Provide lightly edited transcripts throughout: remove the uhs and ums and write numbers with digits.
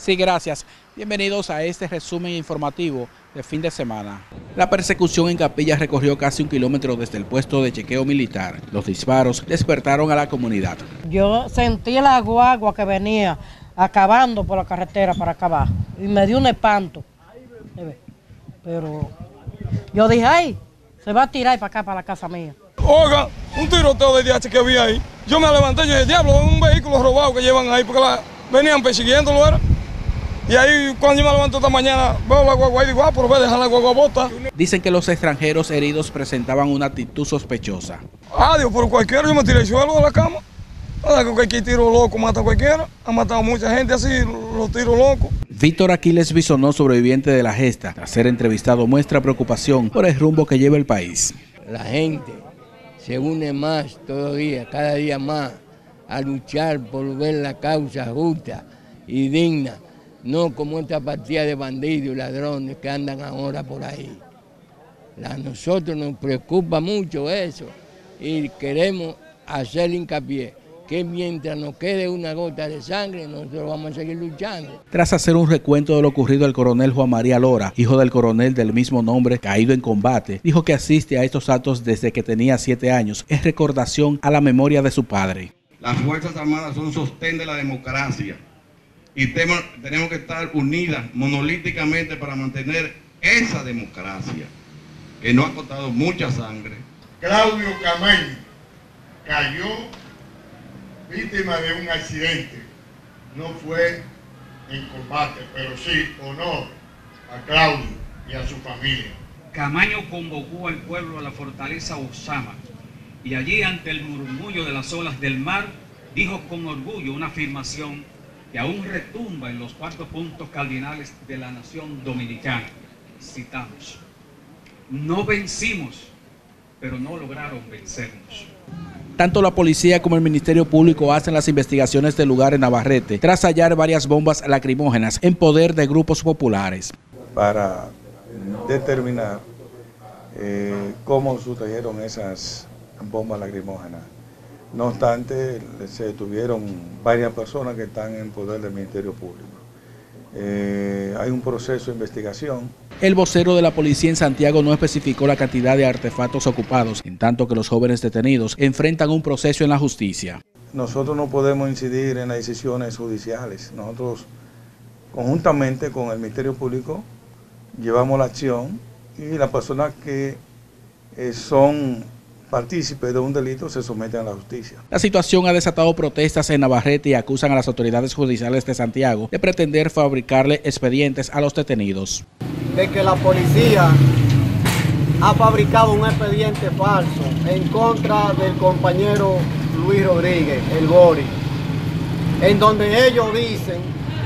Sí, gracias. Bienvenidos a este resumen informativo de fin de semana. La persecución en Capilla recorrió casi 1 kilómetro desde el puesto de chequeo militar. Los disparos despertaron a la comunidad. Yo sentí la guagua que venía acabando por la carretera para acabar y me dio un espanto. Pero yo dije, ay, se va a tirar para acá, para la casa mía. Oiga, un tiroteo de DH que había ahí. Yo me levanté y dije, diablo, es un vehículo robado que llevan ahí, porque venían persiguiéndolo, ¿era? Y ahí, cuando yo me levanto esta mañana, veo la guagua y digo, pero voy a dejar la guagua bota. Dicen que los extranjeros heridos presentaban una actitud sospechosa. Dios, por cualquiera, yo me tiré al suelo de la cama. Que cualquier tiro loco mata a cualquiera. Han matado a mucha gente así, los tiros locos. Víctor Aquiles Bisonó, sobreviviente de la gesta, tras ser entrevistado, muestra preocupación por el rumbo que lleva el país. La gente se une más todavía, cada día más, a luchar por ver la causa justa y digna, no como esta partida de bandidos y ladrones que andan ahora por ahí. A nosotros nos preocupa mucho eso y queremos hacer hincapié que mientras nos quede una gota de sangre, nosotros vamos a seguir luchando. Tras hacer un recuento de lo ocurrido, el coronel Juan María Lora, hijo del coronel del mismo nombre caído en combate, dijo que asiste a estos actos desde que tenía 7 años, en recordación a la memoria de su padre. Las Fuerzas Armadas son sostén de la democracia y tenemos que estar unidas monolíticamente para mantener esa democracia, que nos ha costado mucha sangre. Claudio Camaño cayó víctima de un accidente. No fue en combate, pero sí honor a Claudio y a su familia. Camaño convocó al pueblo a la fortaleza Osama y allí, ante el murmullo de las olas del mar, dijo con orgullo una afirmación que aún retumba en los 4 puntos cardinales de la nación dominicana. Citamos: no vencimos, pero no lograron vencernos. Tanto la policía como el Ministerio Público hacen las investigaciones del lugar en Navarrete, tras hallar varias bombas lacrimógenas en poder de grupos populares. Para determinar cómo sustrajeron esas bombas lacrimógenas. No obstante, se detuvieron varias personas que están en poder del Ministerio Público. Hay un proceso de investigación. El vocero de la policía en Santiago no especificó la cantidad de artefactos ocupados, en tanto que los jóvenes detenidos enfrentan un proceso en la justicia. Nosotros no podemos incidir en las decisiones judiciales. Nosotros, conjuntamente con el Ministerio Público, llevamos la acción y las personas que son partícipes de un delito se someten a la justicia. La situación ha desatado protestas en Navarrete y acusan a las autoridades judiciales de Santiago de pretender fabricarle expedientes a los detenidos. De que la policía ha fabricado un expediente falso en contra del compañero Luis Rodríguez, el Gori, en donde ellos dicen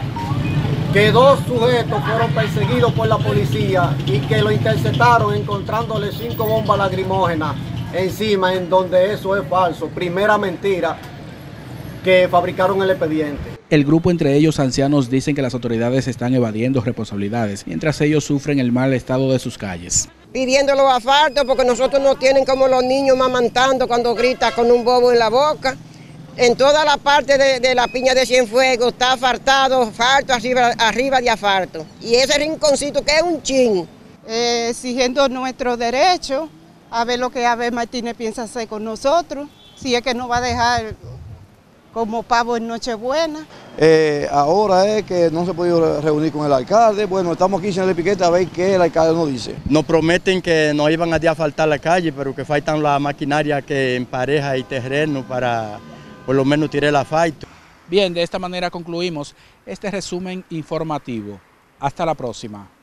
que 2 sujetos fueron perseguidos por la policía y que lo interceptaron encontrándole 5 bombas lacrimógenas encima, en donde eso es falso. Primera mentira, que fabricaron el expediente. El grupo, entre ellos ancianos, dicen que las autoridades están evadiendo responsabilidades, mientras ellos sufren el mal estado de sus calles. Pidiendo los asfaltos porque nosotros no tienen como los niños mamantando cuando grita con un bobo en la boca. En toda la parte de la Piña de Cienfuegos está asfaltado, asfalto arriba de asfalto. Y ese rinconcito que es un chin. Exigiendo nuestros derechos, a ver lo que Abel Martínez piensa hacer con nosotros, si es que nos va a dejar como pavo en Nochebuena. Ahora es que no se ha podido reunir con el alcalde. Bueno, estamos aquí en el piquete a ver qué el alcalde nos dice. Nos prometen que nos iban a asfaltar la calle, pero que faltan la maquinaria que empareja el terreno para por lo menos tirar el asfalto. Bien, de esta manera concluimos este resumen informativo. Hasta la próxima.